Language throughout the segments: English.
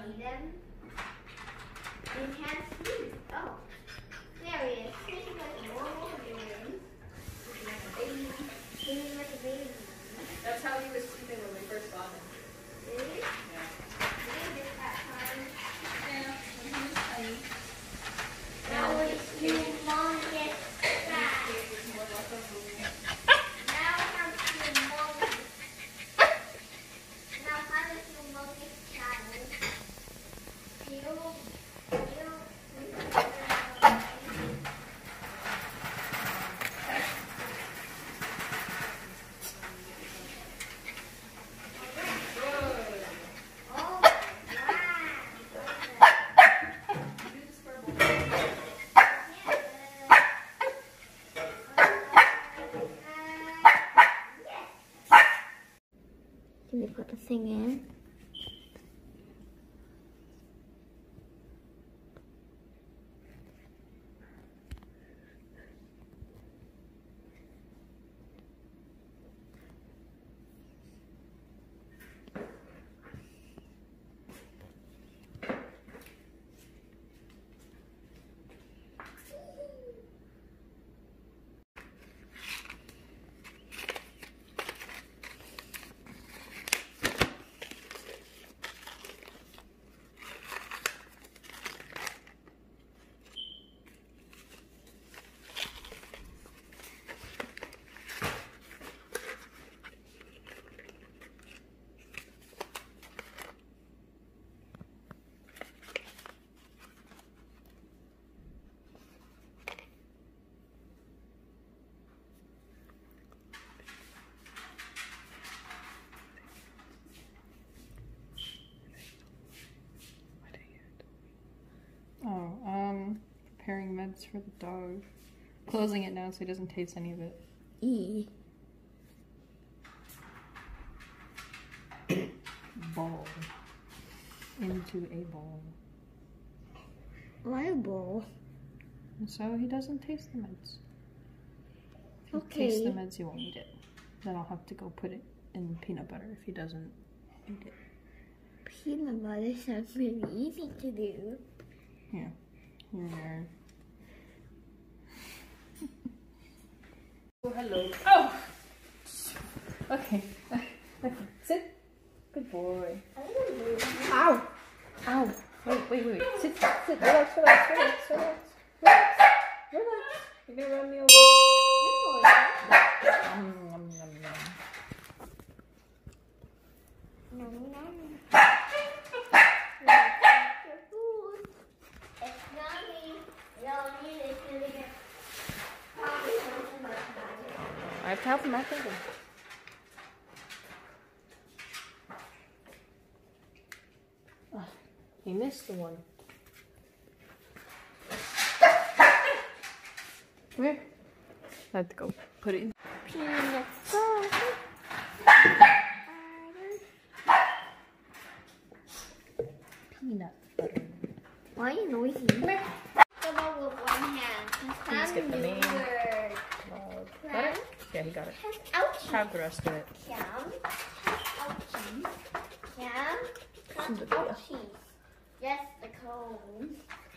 see them. They can't sleep. Oh, there he is. Sleeping like a normal human. Sleeping like a baby. Sleeping like a baby. That's how he was sleeping when we first saw him. Really? Yeah. Maybe it's that time. Yeah, when he was tiny. Now it's humongous size. It's more like a movie. Now it's humongous. Now how does humongous size? Can we put the thing in? Preparing meds for the dog. Closing it now so he doesn't taste any of it. Bowl. Into a bowl. Why a bowl? And so he doesn't taste the meds. If he Okay. tastes the meds, he won't eat it. Then I'll have to go put it in peanut butter if he doesn't eat it. Peanut butter sounds really easy to do. Yeah. Here we are. Oh, hello. Oh! Okay. Okay. Sit. Good boy. Ow! Ow! Wait. Sit. Relax. Relax. You're gonna run me over. I have to help him, I think. He missed the one. Come here. I have to go put it in. Peanut butter. Peanut butter. Why are you noisy? Come here. Come on with one hand. Let's get the name. Got it? Yeah, he got it. Ouchie. Have the rest of it. Yum. Ouchie. Yum. Ouchie. Yes, the cone.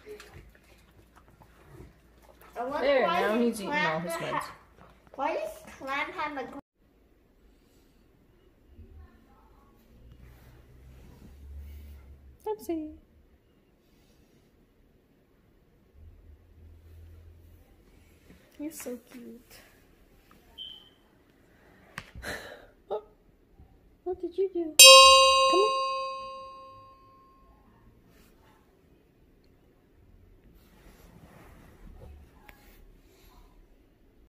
There, now he's eating all his meds. Why does Clam have a cone? Oopsie. He's so cute. Oh, what did you do? Come here.